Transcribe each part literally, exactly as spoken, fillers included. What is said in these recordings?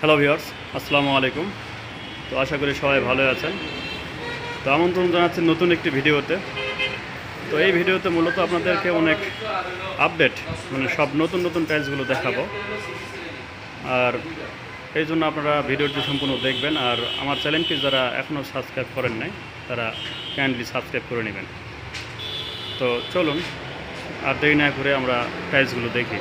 Hello viewers, আসসালামু আলাইকুম। তো আশা করি সবাই ভালো আছেন। তো আমন্ত্রণ জানাচ্ছি নতুন একটি ভিডিওতে। তো এই ভিডিওতে মূলত আপনাদেরকে অনেক আপডেট মানে সব নতুন নতুন টাইলসগুলো দেখাবো, আর এই জন্য আপনারা ভিডিওটি সম্পূর্ণ দেখবেন। আর আমার চ্যানেলটি যারা এখনও সাবস্ক্রাইব করেন নাই তারা কাইন্ডলি সাবস্ক্রাইব করে নেবেন। তো চলুন আর দেরি না করে আমরা টাইলসগুলো দেখি।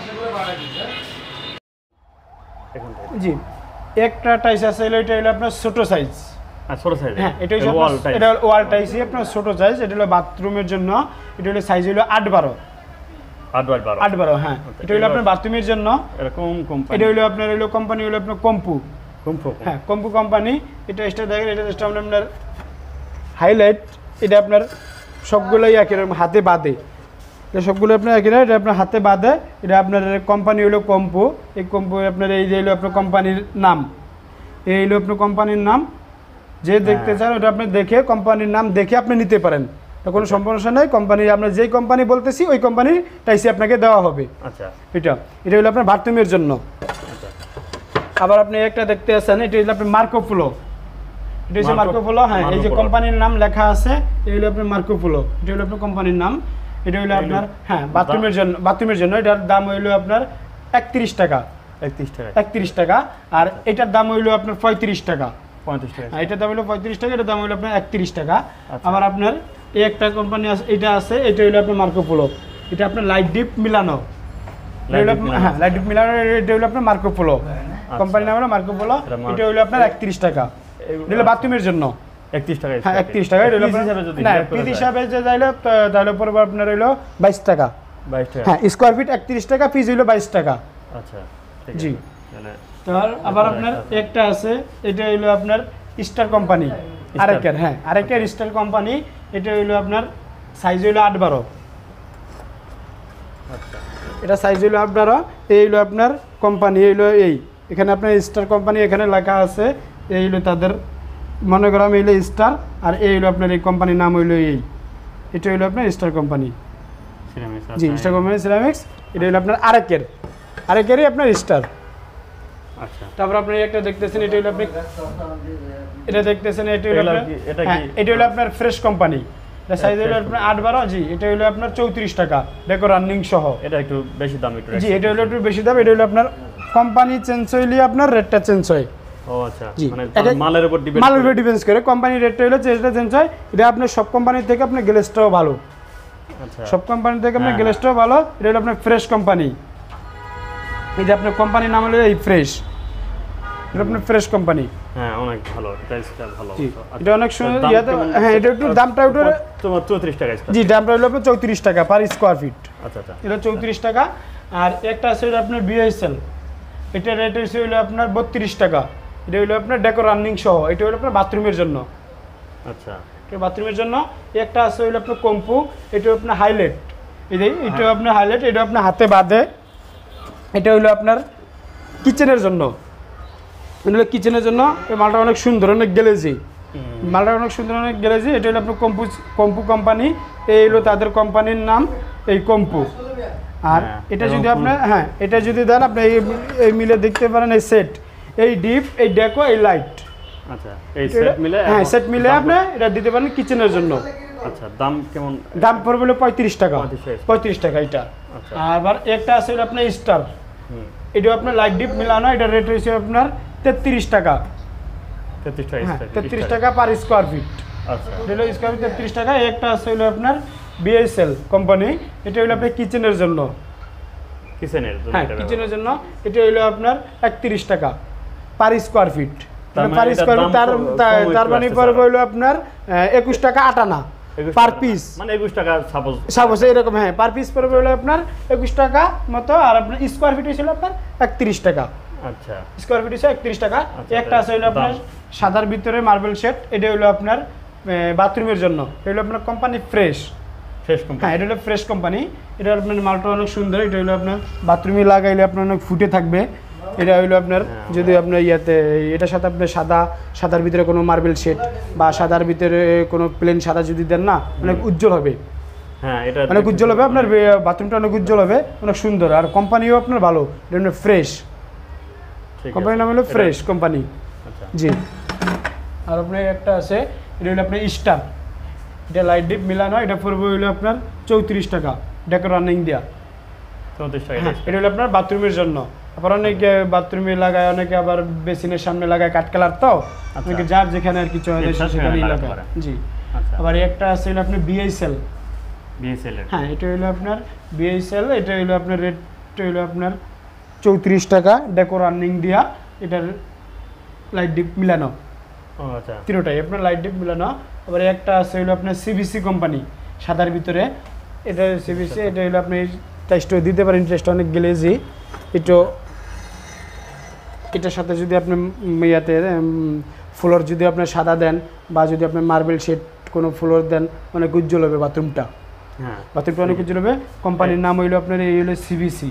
জি, একটা টাইস আছে, এটা হলো আপনার ছোট সাইজ। আর ছোট সাইজ, হ্যাঁ, এটা হলো ওয়াল টাইস। এটা ওয়াল টাইসই আপনার ছোট সাইজ। এটা হলো বাথরুমের জন্য। এটা হলো সাইজ হলো আট বারো আট বাই বারো আট বারো হ্যাঁ, এটা হলো আপনার বাথরুমের জন্য। এরকম কোম্পানি, এটা হলো আপনার হলো কোম্পানি হলো আপনার কম্পু কম্পু হ্যাঁ, কম্পু কোম্পানি। এটা স্টার দেখেন, এটা জাস্ট আপনার হাইলাইট। এটা আপনার সবগুলোই একই রকম হাতে বাঁধে। এটা সবগুলো আপনার একই না, এটা আপনার হাতে বাঁধে। এটা আপনার কোম্পানি হলো কম্পু। এই কম্পু আপনার এই যে হলো আপনার কোম্পানির নাম। এই হলো আপনার কোম্পানির নাম। যে দেখতে চান ওটা আপনি দেখে কোম্পানির নাম দেখে আপনি নিতে পারেন। তো কোনো সমস্যা নেই। কোম্পানি আমরা যেই কোম্পানি বলতেছি ওই কোম্পানির টাইসি আপনাকে দেওয়া হবে। আচ্ছা, এটা এটা হলো আপনার বাথরুমের জন্য। আবার আপনি একটা দেখতে আছেন, এটা হলো আপনার মার্কো পোলো। এটা হচ্ছে মার্কো পোলো। হ্যাঁ, এই যে কোম্পানির নাম লেখা আছে, এই হলো আপনার মার্কো পোলো। এটা হলো আপনার কোম্পানির নাম। এটা হলো আপনার হ্যাঁ বাথরুমের জন্য। বাথরুমের জন্য এটার দাম হইলো আপনার একত্রিশ টাকা একত্রিশ টাকা একত্রিশ টাকা। আর এটার দাম হইলো আপনার পঁয়ত্রিশ টাকা পঁয়ত্রিশ টাকা। এটার দাম হলো পঁয়ত্রিশ টাকা, এটার দাম হলো আপনার একত্রিশ টাকা। আবার আপনার এই একটা কোম্পানি আছে, এটা আছে, এটা হলো আপনার মার্কো পোলো। এটা আপনার লাইট ডিপ মিলানো। হ্যাঁ, লাইট ডিপ মিলানো। এটা হলো আপনার মার্কো পোলো কোম্পানির নাম হলো মার্কো পোলো। এটা হলো আপনার একত্রিশ টাকা। এটা হলো বাথরুমের জন্য একত্রিশ টাকা। হ্যাঁ, একত্রিশ টাকা। এটা হলো না পিস হিসাবে যে যাইলো তাহলে পরে আপনার হইলো বাইশ টাকা। বাইশ টাকা হ্যাঁ, স্কোয়ার ফিট একত্রিশ টাকা, পিস হইলো বাইশ টাকা। আচ্ছা, জি। তার আবার আপনার একটা আছে, এটা হইলো আপনার স্টার কোম্পানি আরেকের। হ্যাঁ, আরেকের স্টার কোম্পানি। এটা হইলো আপনার সাইজ হইলো আট বারো। আচ্ছা, এটা সাইজ হইলো আট বারো। এই হইলো আপনার কোম্পানি হইলো এই। এখানে আপনার স্টার কোম্পানি এখানে লেখা আছে। এই হইলো তাদের মনোগ্রাম হইলো স্টার। আর এই হইলো আপনার এই কোম্পানির নাম হইলো এই। এটা হইলো আপনার স্টার কোম্পানি। জি, স্টার কোম্পানি সিরামিক্স। এটা হইলো আপনার আরেকের আরেকেরই আপনার স্টার। আচ্ছা, তারপর আপনি একটা দেখতেছেন, এটা হইলো আপনি এটা দেখতেছেন, এটা হইলো আপনার এটা হইলো আপনার ফ্রেশ কোম্পানি। এটা সাইজ হইলো আপনার আট বারো। জি, এটা হইলো আপনার চৌত্রিশ টাকা ডেকো রানিং সহ। এটা একটু বেশি দাম। একটু জি, এটা হইলো একটু বেশি দাম। এটা হইলো আপনার কোম্পানি চেঞ্জ হইলে আপনার রেটটা চেঞ্জ হয়। ও আচ্ছা, মানে মালের উপর ডিপেন্ড মালের উপর ডিপেন্ড করে কোম্পানির রেটটা হইলো যেটা চেঞ্জ হয়। এটা আপনার সব কোম্পানি থেকে আপনার গ্লেসটাও ভালো। আচ্ছা, সব কোম্পানি থেকে আপনার গ্লেসটাও ভালো। এটা হলো আপনার ফ্রেশ কোম্পানি। এই যে আপনার কোম্পানির নাম হলো এই ফ্রেশ। এটা আপনার ফ্রেশ কোম্পানি। হ্যাঁ, অনেক ভালো, টাইলসটা ভালো। এটা অনেক সুন্দর। হ্যাঁ, এটা একটু দামটা একটু তোমার চৌত্রিশ টাকা। জি, দামটা হলো আপনার চৌত্রিশ টাকা পার স্কোয়ার ফিট। আচ্ছা আচ্ছা, এটা চৌত্রিশ টাকা। আর একটা আছে আপনার বিএসএল। এটা রেট হলো আপনার বত্রিশ টাকা। এটা হলো আপনার ডেকো রানিং সহ। এটা হলো আপনার বাথরুমের জন্য। আচ্ছা, এটা বাথরুমের জন্য। একটা আছে হলো আপনার কম্পু। এটা আপনার হাইলাইট। এই যে এটা আপনার হাইলাইট। এটা আপনার হাতে বাঁধে। এটা হলো আপনার কিচেনের জন্য। এটা হলো কিচেনের জন্য। এই মালটা অনেক সুন্দর, অনেক গ্লেজি। মালটা অনেক সুন্দর, অনেক গ্লেজি। এটা হলো আপনার কম্পু কম্পু কোম্পানি। এই হলো তাদের কোম্পানির নাম, এই কম্পু। আর এটা যদি আপনার হ্যাঁ এটা যদি দেন আপনি এই মিলে দেখতে পারেন, এই সেট, এই ডিপ, এই ডেকো, এই লাইট। আচ্ছা, এই সেট মিলে হ্যাঁ সেট মিলে আপনি এটা দিতে পারেন কিচেনের জন্য। আচ্ছা, দাম কেমন? দাম পড়বে হলো পঁয়ত্রিশ টাকা। পঁয়ত্রিশ টাকা এটা। আবার একটা আছে আপনার স্টার। এটা আপনার লাইট ডিপ মিলানো। এটা রেট হয়েছে আপনার তেত্রিশ টাকা। তেত্রিশ টাকা তেত্রিশ টাকা পার স্কোয়ার ফিট। আচ্ছা, এটা হলো স্কোয়ার ফিট তেত্রিশ টাকা। একটা আছে হলো আপনার বিএসএল কোম্পানি। এটা হলো আপনার কিচেনের জন্য। কিচেনের জন্য হ্যাঁ, কিচেনের জন্য। এটা হলো আপনার একত্রিশ টাকা per square feet. Per square feet তার তার মানে পড়বে হলো আপনার একুশ টাকা আটানা পার পিস। মানে একুশ টাকা সাপোজ সাপোজ এরকম। হ্যাঁ, পার পিস পড়বে হলো আপনার একুশ টাকা মতো। আর আপনার স্কোয়ার ফিট ছিল আপনার একত্রিশ টাকা। আচ্ছা, স্কোয়ার ফিট হিসেবে একত্রিশ টাকা। একটা আছে হলো আপনার সাদার ভিতরে মার্বেল শেড। এটা হলো আপনার বাথরুমের জন্য। এটা হলো আপনার কোম্পানি ফ্রেশ ফ্রেশ কোম্পানি। হ্যাঁ, এটা হলো ফ্রেশ কোম্পানি। এটা আপনার মালটা অনেক সুন্দর। এটা হলো আপনার বাথরুমে লাগাইলে আপনার অনেক ফুটে থাকবে। এটা হইলো আপনার যদি আপনার ইয়াতে এটার সাথে আপনি সাদা সাদার ভিতরে কোনো মার্বেল শেড বা সাদার ভিতরে কোনো প্লেন সাদা যদি দেন না, অনেক উজ্জ্বল হবে। হ্যাঁ, এটা অনেক উজ্জ্বল হবে। আপনার বাথরুমটা অনেক উজ্জ্বল হবে, অনেক সুন্দর। আর কোম্পানিও আপনার ভালো, এটা ফ্রেশ। কোম্পানির নাম হলো ফ্রেশ কোম্পানি। আচ্ছা জি। আর আপনার একটা আছে, এটা হলো আপনার স্টার, এটা লাইট ডিপ মিলানো, এটা পড়বে হলো আপনার চৌত্রিশ টাকা ডেকো রানিং দেওয়া। চৌত্রিশ টাকা। হ্যাঁ, এটা হলো আপনার বাথরুমের জন্য। আবার অনেকে বাথরুমে লাগায়, অনেকে আবার বেসিনের সামনে লাগায় কাঠ কালার, তো অনেকে যার যেখানে আর কিছু হয় সেখানেই লাগায়। জি। আবার একটা আছে হলো আপনার বিএসএল। বিএসএল এর, হ্যাঁ, এটা হলো আপনার বিএসএল, এটা হলো আপনার রেটটা হলো আপনার চৌত্রিশ টাকা ডেকো রানিং দিয়া, এটার লাইট ডিপ মিলানো। ও আচ্ছা, তিনোটাই আপনার লাইট ডিপ মিলানো। আবার একটা আছে হলো আপনার সিবিসি কোম্পানি, সাদার ভিতরে, এটা সিবিসি, এটা হলো আপনি টেস্টও দিতে পারেন, টেস্ট অনেক গ্লেজি। এটা এটার সাথে যদি আপনি ইয়াতে ফ্লোর যদি আপনি সাদা দেন, বা যদি আপনি মার্বেল শেড কোনো ফ্লোর দেন, অনেক উজ্জ্বল হবে বাথরুমটা। হ্যাঁ, বাথরুমটা অনেক উজ্জ্বল হবে। কোম্পানির নাম হইলো আপনার এই হলো সিবিসি।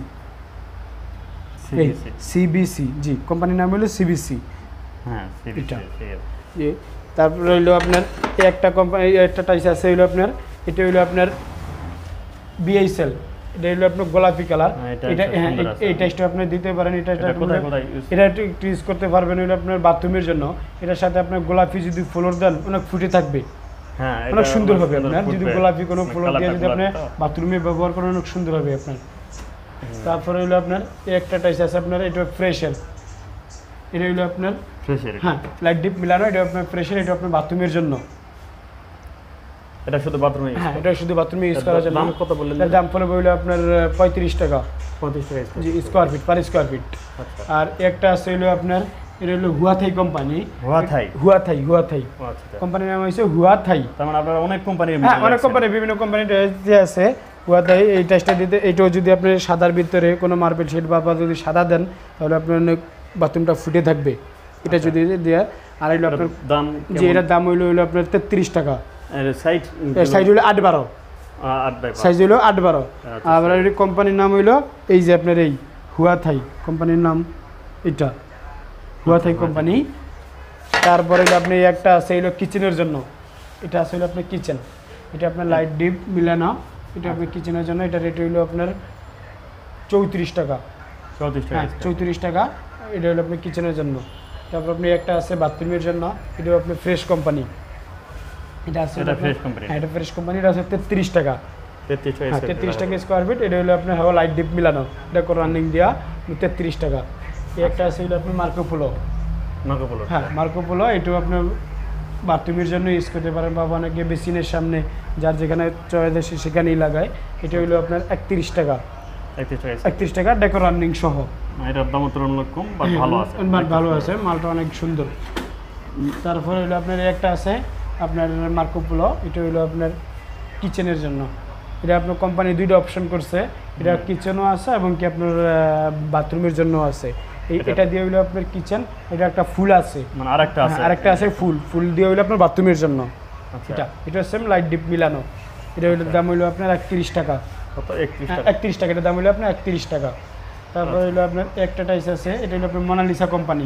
সিবিসি, জি, কোম্পানির নাম হলো সিবিসি। হ্যাঁ, এটা জি। তারপরে হইলো আপনার একটা কোম্পানি, একটা টাইস আছে হইলো আপনার, এটা হইলো আপনার বিএসএল, এটা হইলো আপনার গোলাপি কালার। এটা হ্যাঁ, এই টাইসটা আপনি দিতে পারেন। এটা এটা একটু একটু ইউজ করতে পারবেন হইলো আপনার বাথরুমের জন্য। এটার সাথে আপনার গোলাপি যদি ফ্লোর দেন, অনেক ফুটে থাকবে, হ্যাঁ, অনেক সুন্দর হবে আপনার। যদি গোলাপি কোনো ফ্লোর দিয়ে যদি আপনি বাথরুমে ব্যবহার করেন, অনেক সুন্দর হবে আপনার। তারপরে হইলো আপনার একটা টাইস আছে আপনার, এটা ফ্রেশের, এটা হইলো আপনার ফ্রেশের, হ্যাঁ, লাইট ডিপ মিলানো, এটা আপনার ফ্রেশের, এটা আপনার বাথরুমের জন্য। এটা শুধু বাথরুমে, হ্যাঁ, এটা শুধু বাথরুমে ইউজ করার জন্য। দাম কত বললেন? এর দাম পড়বে হইলো আপনার পঁয়ত্রিশ টাকা। পঁয়ত্রিশ টাকা জি, square feet, per square feet. আর একটা আছে হইলো আপনার, এটা হলো হুয়াথাই কোম্পানি। হুয়াথাই, হুয়াথাই, হুয়াথাই কোম্পানির নাম হচ্ছে হুয়াথাই। তার মানে আপনারা অনেক কোম্পানির, হ্যাঁ, অনেক কোম্পানি, বিভিন্ন কোম্পানির আছে হুয়াথাই। এই টাইসটা দিতে, এইটাও যদি আপনি সাদার ভিতরে কোনো মার্বেল শেড বা যদি সাদা দেন, তাহলে আপনার অনেক বাথরুমটা ফুটে থাকবে। এটা যদি দেওয়া। আর হইলো আপনার দাম, যে এটার দাম হইলো হইলো আপনার তেত্রিশ টাকা। সাইড সাইজ হইলো আট বারো, সাইজ হইলো আট বারো। আবার এই কোম্পানির নাম হইলো এই যে আপনার এই হুয়াথাই কোম্পানির নাম, এটা হুয়াথাই কোম্পানি। তারপরে হইলো আপনি একটা আছে হইলো কিচেনের জন্য, এটা আছে হইলো আপনার কিচেন, এটা আপনার লাইট ডিপ মিলানো, এটা আপনার কিচেনের জন্য। এটা রেট হইলো আপনার চৌত্রিশ টাকা। চৌত্রিশ টাকা, হ্যাঁ, চৌত্রিশ টাকা। এটা হলো আপনার কিচেনের জন্য। তারপর আপনি একটা আছে বাথরুমের জন্য, এটাও আপনি ফ্রেশ কোম্পানি, এটা আছে এটা ফ্রেশ কোম্পানি। হ্যাঁ, এটা ফ্রেশ কোম্পানি, এটা আছে তেত্রিশ টাকা। তেত্রিশ টাকা, হ্যাঁ, তেত্রিশ টাকা স্কোয়ার ফিট। এটা হলো আপনার হাওয়া লাইট ডিপ মিলানো, এটা করে রানিং দেওয়া, তেত্রিশ টাকা। এই একটা আছে হলো আপনার মার্কোপোলো। মার্কোপোলো, হ্যাঁ, মার্কোপোলো, এটাও আপনার বাথরুমের জন্য ইউজ করতে পারেন, বা অনেকে বেসিনের সামনে যার যেখানে চয়েস আসে সেখানেই লাগায়। এটা হলো আপনার একত্রিশ টাকা। একত্রিশ টাকা ডেকো রানিং সহ। এটার দাম তুলনামূলক কম, বাট ভালো আছে, ভালো আছে, মালটা অনেক সুন্দর। তারপরে হলো আপনার একটা আছে আপনার মার্কোপোলো, এটা হলো আপনার কিচেনের জন্য। এটা আপনার কোম্পানি দুইটা অপশন করছে, এটা কিচেনও আছে এবং কি আপনার বাথরুমের জন্য আছে। এই এটা দিয়ে হইলো আপনার কিচেন, এটা একটা ফুল আছে, মানে আরেকটা আছে, আরেকটা আছে ফুল, ফুল দিয়ে হইলো আপনার বাথরুমের জন্য। এটা এটা সেম লাইট ডিপ মিলানো। এটা হইলো দাম হইলো আপনার একত্রিশ টাকা। একত্রিশ টাকা, এটা দাম হইলো আপনার একত্রিশ টাকা। তারপর হইলো আপনার একটা টাইস আছে, এটা হলো আপনার মোনালিসা কোম্পানি।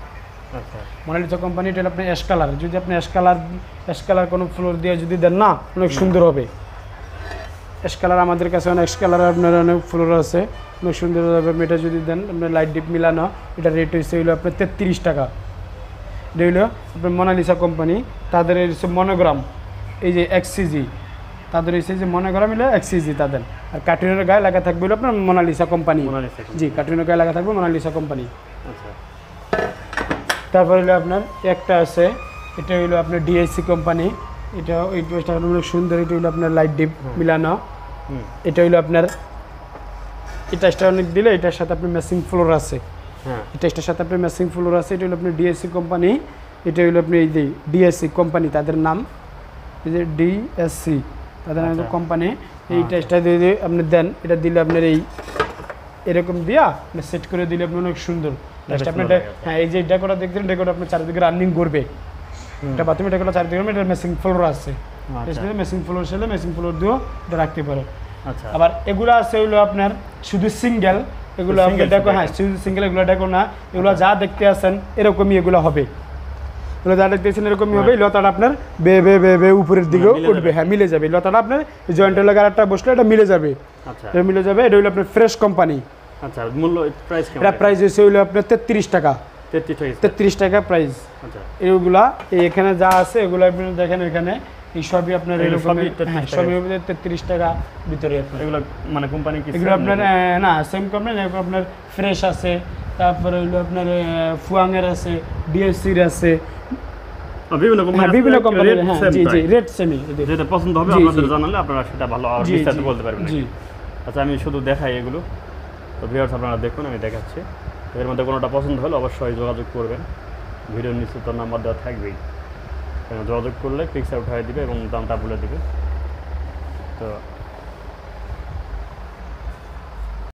মোনালিসা কোম্পানি, এটা হলো আপনার অ্যাশ কালার। যদি আপনি অ্যাশ কালার অ্যাশ কালার কোনো ফ্লোর দিয়ে যদি দেন না, অনেক সুন্দর হবে। অ্যাশ কালার আমাদের কাছে অনেক অ্যাশ কালার আপনার অনেক ফ্লোর আছে, অনেক সুন্দর হবে। এটা যদি দেন আপনার লাইট ডিপ মিলানো, এটা রেট হচ্ছে হইলো আপনার তেত্রিশ টাকা। এটা হইলো আপনার মোনালিসা কোম্পানি। তাদের হচ্ছে মনোগ্রাম, এই যে এক্সিজি, তাদের হচ্ছে যে মনোগ্রাম হলো এক্সিজি তাদের। আর কার্টুনের গায়ে লাগা থাকবে হলো আপনার মোনালিসা কোম্পানি। জি, কার্টুনের গায়ে লাগা থাকবে মোনালিসা কোম্পানি। তারপর হলো আপনার একটা আছে, এটা হইলো আপনার ডিএসসি কোম্পানি। এটা এই ড্রেসটা অনেক সুন্দর। এটা হইলো আপনার লাইট ডিপ মিলানো। এটা হইলো আপনার, এটা স্টার অনেক দিলে এটার সাথে আপনার ম্যাচিং ফ্লোর আছে। হ্যাঁ, এটা এটার সাথে আপনার ম্যাচিং ফ্লোর আছে। এটা হলো আপনার ডিএসসি কোম্পানি। এটা হইলো আপনি এই যে ডিএসসি কোম্পানি, তাদের নাম এই যে ডিএসসি, তাদের নাম কোম্পানি। এই টেস্টটা দিয়ে আপনি দেন, এটা দিলে আপনার এই এরকম দিয়া আপনি সেট করে দিলে আপনি অনেক সুন্দর টেস্ট আপনার। হ্যাঁ, এই যে ডেকোটা দেখছেন, ডেকোটা আপনার চারিদিকে রানিং করবে। এটা বাথরুমে ডেকোটা চারিদিকে এটা মেসিং ফ্লোর আছে। মেসিং ফ্লোর ছিল, মেসিং ফ্লোর দিয়েও এটা রাখতে পারে। আচ্ছা, আবার এগুলো আছে হইলো আপনার শুধু সিঙ্গেল, এগুলো আপনি দেখো, হ্যাঁ শুধু সিঙ্গেল, এগুলো দেখো না, এগুলো যা দেখতে আছেন এরকমই এগুলো হবে। এগুলো যা দেখতেছেন এরকমই হবে। লতাটা আপনার বে বে বে বে উপরের দিকে উঠবে, হ্যাঁ মিলে যাবে। লতাটা আপনার জয়েন্টের লাগা একটা বসলে এটা মিলে যাবে, এটা মিলে যাবে। এটা হইলো আপনার ফ্রেশ কোম্পানি। আচ্ছা মূল্য প্রাইস কেমন? এটা প্রাইস হচ্ছে হইলো আপনার তেত্রিশ টাকা। তেত্রিশ টাকা। তেত্রিশ টাকা প্রাইস। আচ্ছা এইগুলা এই এখানে যা আছে এগুলো আপনি দেখেন এখানে এই সবই আপনার এগুলো এরকম সবই তেত্রিশ হ্যাঁ টাকা। সবই হবে তেত্রিশ টাকা ভিতরে আপনার। এগুলো মানে কোম্পানি কি এগুলো আপনার আহ, না সেম কোম্পানি আপনার ফ্রেশ আছে, তারপরে হইলো আপনার ফুয়াংয়ের আছে, ডিএসসির আছে, বিভিন্ন কোম্পানি হ্যাঁ বিভিন্ন কোম্পানির, হ্যাঁ জি জি রেট সেমি। যেটা পছন্দ হবে জি, আপনাদের জি। জানালে আপনারা সেটা ভালো আর জি, বিস্তারিত জি, বলতে পারবেন। জি। আচ্ছা আমি শুধু দেখাই এগুলো, তো ভিউয়ার্স আপনারা দেখুন আমি দেখাচ্ছি। তো এর মধ্যে কোনোটা পছন্দ হলে অবশ্যই যোগাযোগ করবেন, ভিডিওর নিচে তো নাম্বার দেওয়া থাকবেই, যোগাযোগ করলে পিকচার উঠাই দিবে এবং দামটা বলে দিবে। তো